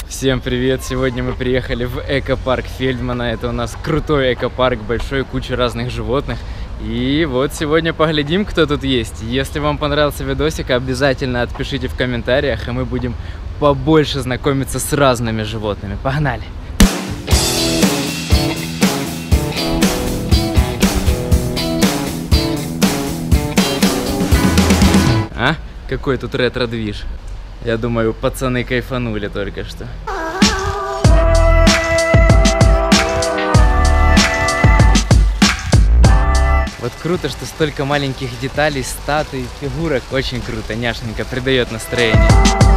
Всем привет! Сегодня мы приехали в экопарк Фельдмана. Это у нас крутой экопарк, большой, куча разных животных. И вот сегодня поглядим, кто тут есть. Если вам понравился видосик, обязательно отпишите в комментариях, и мы будем побольше знакомиться с разными животными. Погнали! А? Какой тут ретро-движ. Я думаю, пацаны кайфанули только что. Вот круто, что столько маленьких деталей, статуй, фигурок. Очень круто, няшненько, придает настроение.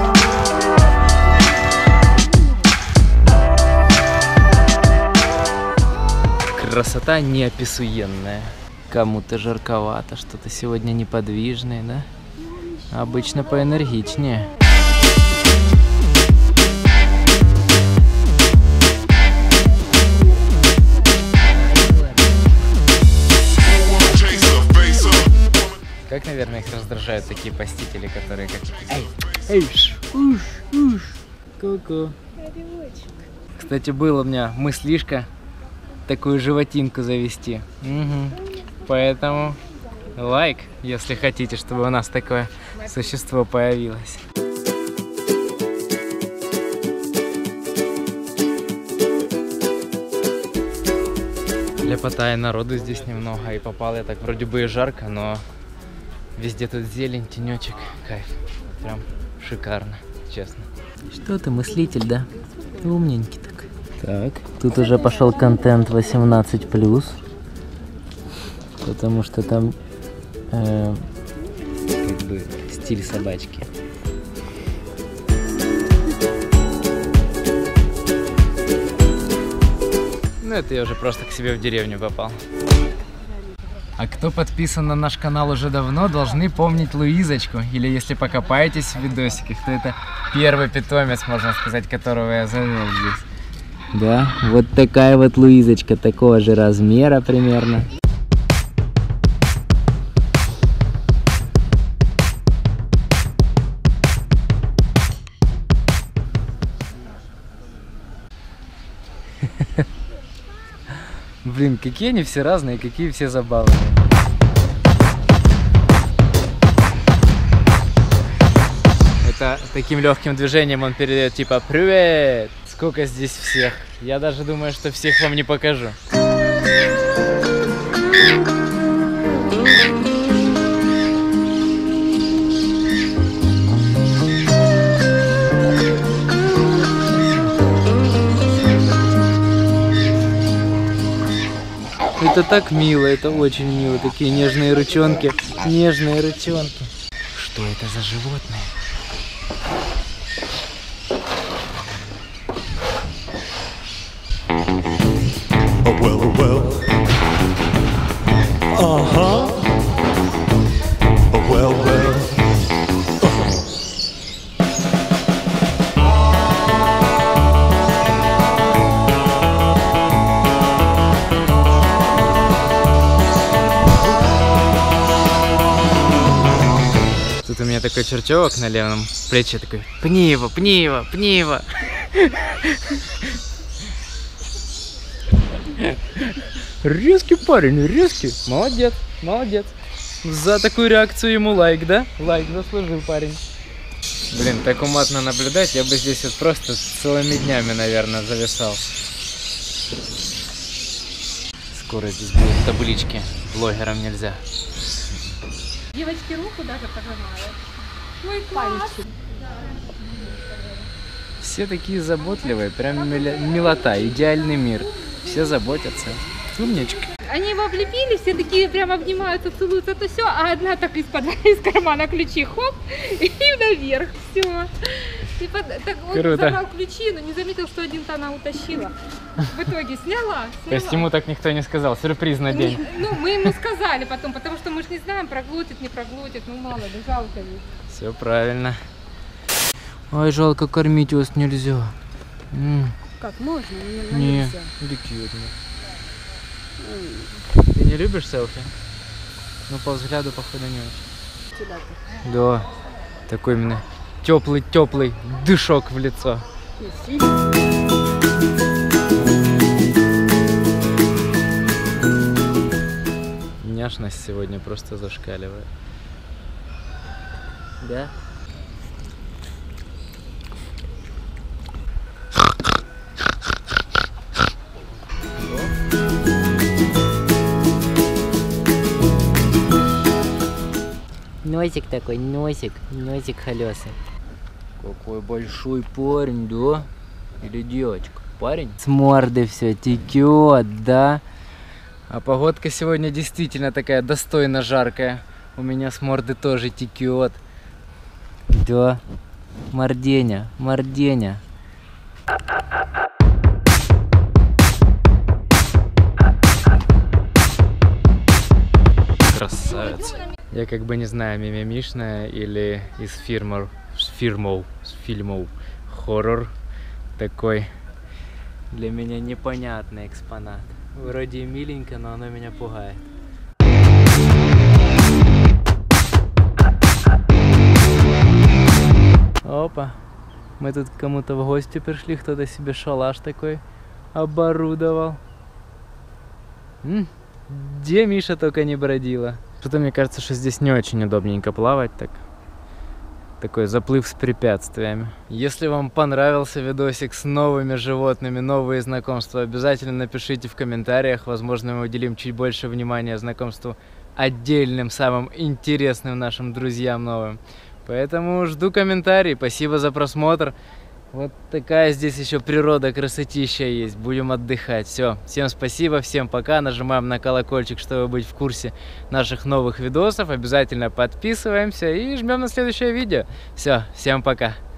Красота неописуемая. Кому-то жарковато, что-то сегодня неподвижное, да? Обычно поэнергичнее. Как, наверное, их раздражают такие посетители, которые как... Эй, уж, ку-ку. Кстати, была у меня мыслишка такую животинку завести. Поэтому лайк, если хотите, чтобы у нас такое существо появилось. Лепота и народу здесь немного, и попал я так вроде бы и жарко, но везде тут зелень, тенечек, кайф. Прям шикарно, честно. Что ты, мыслитель, да? Ты умненький такой. Так, тут уже пошел контент 18+, потому что там как бы стиль собачки. Ну это я уже просто к себе в деревню попал. А кто подписан на наш канал уже давно, должны помнить Луизочку. Или если покопаетесь в видосиках, то это первый питомец, можно сказать, которого я завел здесь. Да, вот такая вот Луизочка, такого же размера примерно. Блин, какие они все разные, какие все забавные. Это таким легким движением он передает типа «Привет!» Сколько здесь всех. Я даже думаю, что всех вам не покажу. Это так мило, это очень мило. Такие нежные ручонки. Нежные ручонки. Что это за животное? Oh, well, well. Uh-huh. Oh, well, well. Тут у меня такой чертёвок на левом плече, такой «Пни его, пни его, пни его!» Резкий парень, резкий. Молодец, молодец. За такую реакцию ему лайк, да? Лайк заслужил парень. Блин, так уматно наблюдать, я бы здесь вот просто целыми днями, наверное, зависал. Скоро здесь будут таблички. Блогерам нельзя. Девочки руку даже пожимают. Ой, класс! Все такие заботливые, прям милота, идеальный мир. Все заботятся. Умнички. Они его облепили, все такие прям обнимаются, целуются, то все, а одна так из кармана ключи, хоп, и наверх, все. И так он забрал ключи, но не заметил, что один-то она утащила. В итоге сняла. То есть ему так никто не сказал, сюрприз на день. Ну, мы ему сказали потом, потому что мы же не знаем, проглотит, не проглотит, ну мало ли, жалко ведь. Все правильно. Ой, жалко, кормить вас нельзя. Как, можно? Не, Ты не любишь селфи? Ну, по взгляду, походу, не очень. Да, такой именно теплый дышок в лицо. Няшность сегодня просто зашкаливает. Да? Носик такой, носик холёсый. Какой большой парень, да? Или девочка? Парень? С морды все текет, да? А погодка сегодня действительно такая достойно жаркая. У меня с морды тоже текет. Да. Морденя, морденя. Красавец. Я как бы не знаю, мимимишная или из фильмов хоррор такой. Для меня непонятный экспонат. Вроде и миленько, но оно меня пугает. Опа, мы тут к кому-то в гости пришли, кто-то себе шалаш такой оборудовал. Где Миша только не бродила. Что-то мне кажется, что здесь не очень удобненько плавать так. Такой заплыв с препятствиями. Если вам понравился видосик с новыми животными, новые знакомства, обязательно напишите в комментариях. Возможно, мы уделим чуть больше внимания знакомству отдельным, самым интересным нашим друзьям новым. Поэтому жду комментарий. Спасибо за просмотр. Вот такая здесь еще природа, красотища есть. Будем отдыхать. Все. Всем спасибо, всем пока. Нажимаем на колокольчик, чтобы быть в курсе наших новых видосов. Обязательно подписываемся и жмем на следующее видео. Все. Всем пока.